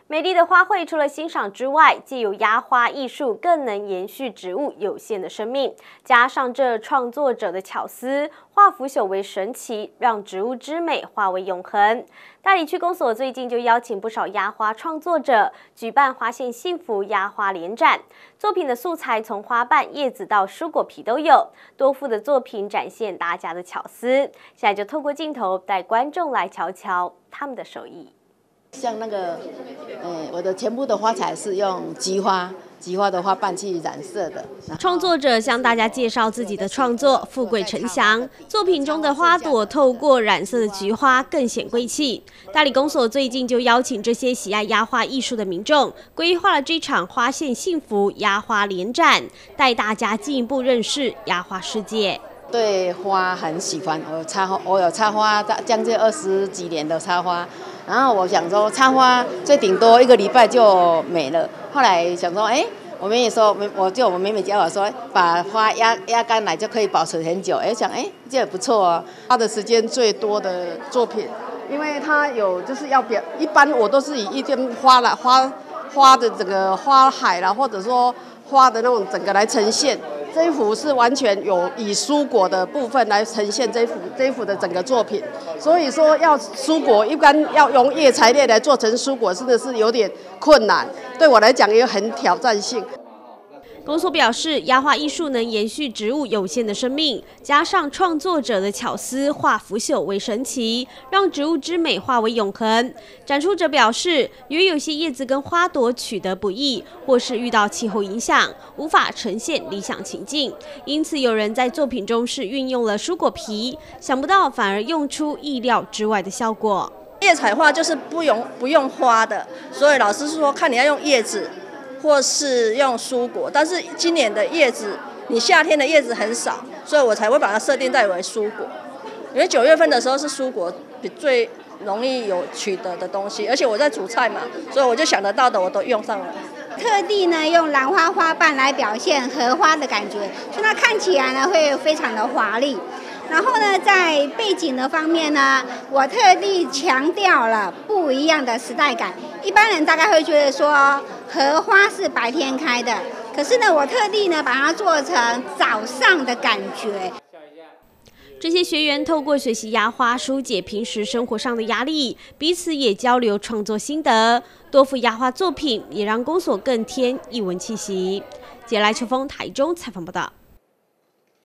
美丽的花卉除了欣赏之外，藉由压花艺术更能延续植物有限的生命。加上这创作者的巧思，化腐朽为神奇，让植物之美化为永恒。大里区公所最近就邀请不少压花创作者举办花县幸福压花联展，作品的素材从花瓣、叶子到蔬果皮都有，多幅的作品展现大家的巧思。现在就透过镜头带观众来瞧瞧他们的手艺。 像那个，我的全部的花材是用菊花的花瓣去染色的。 创作者向大家介绍自己的创作《富贵沉香》，作品中的花朵透过染色的菊花更显贵气。大里公所最近就邀请这些喜爱压花艺术的民众，规划了这场花县幸福压花联展，带大家进一步认识压花世界。 对花很喜欢，我有插花将近20几年的插花。然后我想说，插花最顶多1个礼拜就没了。后来想说，我妹妹说，我妹妹教我说，把花压干来就可以保存很久。想这也不错哦。花的时间最多的作品，因为它有就是要一般我都是以一件花的整个花海啦，或者说花的那种整个来呈现。这一幅是完全有以蔬果的部分来呈现这一幅的整个作品，所以说要蔬果一般要用叶材料来做成蔬果，真的是有点困难，对我来讲也很挑战性。 公所表示，压花艺术能延续植物有限的生命，加上创作者的巧思，化腐朽为神奇，让植物之美化为永恒。展出者表示，由于有些叶子跟花朵取得不易，或是遇到气候影响，无法呈现理想情境，因此有人在作品中是运用了蔬果皮，想不到反而用出意料之外的效果。 叶彩画就是不用花的，所以老师说看你要用叶子。或是用蔬果，但是今年的叶子，你夏天的叶子很少，所以我才会把它设定在为蔬果。因为9月份的时候是蔬果最容易有取得的东西，而且我在煮菜嘛，所以我就想得到的我都用上了。 特地呢用兰花花瓣来表现荷花的感觉，所以它看起来呢会非常的华丽。然后呢，在背景的方面呢，我特地强调了不一样的时代感。一般人大概会觉得说，荷花是白天开的，可是呢，我特地呢把它做成早上的感觉。 这些学员透过学习压花，疏解平时生活上的压力，彼此也交流创作心得。多幅压花作品也让公所更添艺文气息。接来秋风台中采访报道。